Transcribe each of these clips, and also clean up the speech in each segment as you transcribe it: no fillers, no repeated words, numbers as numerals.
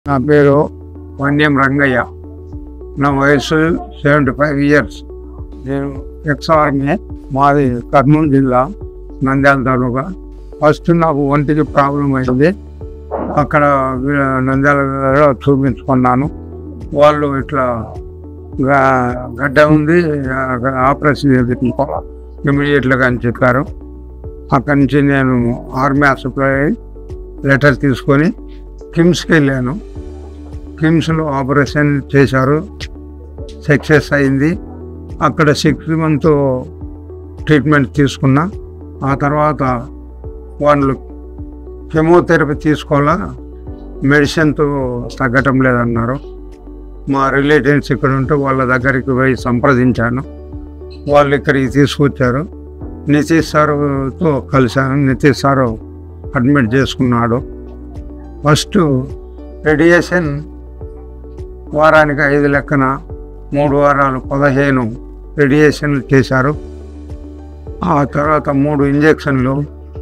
నా పేరు వన్యం రంగయ్య. నా వయసు 75 ఇయర్స్. నేను ఎక్స్-ఆర్మీ. మాది కర్నూలు జిల్లా, నంద్యాల తాలూకా. ఫస్ట్ నాకు ఒంటికి ప్రాబ్లం అయింది. అక్కడ నంద్యాలలో చూపించుకున్నాను. వాళ్ళు ఇట్లా గడ్డ ఉంది, ఆపరేషన్ చేయించుకోవాలి ఇమీడియట్గా అని చెప్పారు. అక్కడి నుంచి నేను ఆర్మీ హాస్పిటల్ లెటర్ తీసుకొని కిమ్స్కి వెళ్ళాను. కిమ్స్లో ఆపరేషన్ చేశారు, సక్సెస్ అయింది. అక్కడ 6 months ట్రీట్మెంట్ తీసుకున్నా. ఆ తర్వాత వాళ్ళు కెమోథెరపీ తీసుకోవాలా, మెడిసిన్తో తగ్గటం లేదన్నారు. మా రిలేటివ్స్ ఇక్కడ ఉంటే వాళ్ళ దగ్గరికి పోయి సంప్రదించాను. వాళ్ళు ఇక్కడికి తీసుకొచ్చారు. నితీష్ సార్తో కలిశాను. నితీష్ సారు అడ్మిట్ చేసుకున్నాడు. ఫస్ట్ రేడియేషన్ వారానికి 5 లెక్కన 3 వారాలు 15 రేడియేషన్లు చేశారు. ఆ తర్వాత 3 ఇంజెక్షన్లు.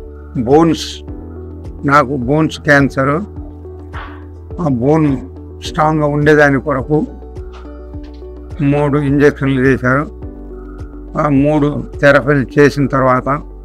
నాకు బోన్స్ క్యాన్సరు. ఆ బోన్ స్ట్రాంగ్గా ఉండేదాని కొరకు 3 ఇంజెక్షన్లు చేశారు. ఆ 3 థెరపీలు చేసిన తర్వాత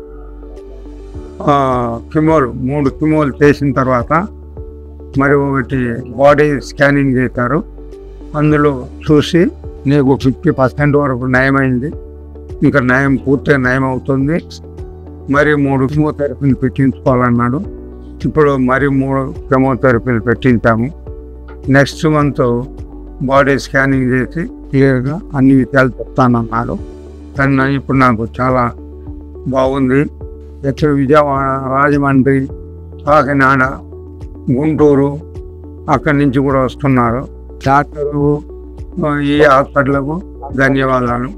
3 కిమోలు చేసిన తర్వాత మరి ఒకటి బాడీ స్కానింగ్ చేశారు. అందులో చూసి నీకు 50% వరకు నయమైంది, ఇంకా పూర్తిగా నయం అవుతుంది, మరి 3 కెమోథెరపీలు పెట్టించుకోవాలన్నాడు. ఇప్పుడు మరి 3 కెమోథెరపీలు పెట్టించాము. నెక్స్ట్ మంత్ బాడీ స్కానింగ్ చేసి క్లియర్గా అన్ని విషయాలు చెప్తానన్నాడు. కానీ ఇప్పుడు నాకు చాలా బాగుంది. ఎక్కడ విజయవాడ, రాజమండ్రి, కాకినాడ, గుంటూరు అక్కడి నుంచి కూడా వస్తున్నారు డాక్టరు. ఈ హాస్పిటల్కు ధన్యవాదాలు.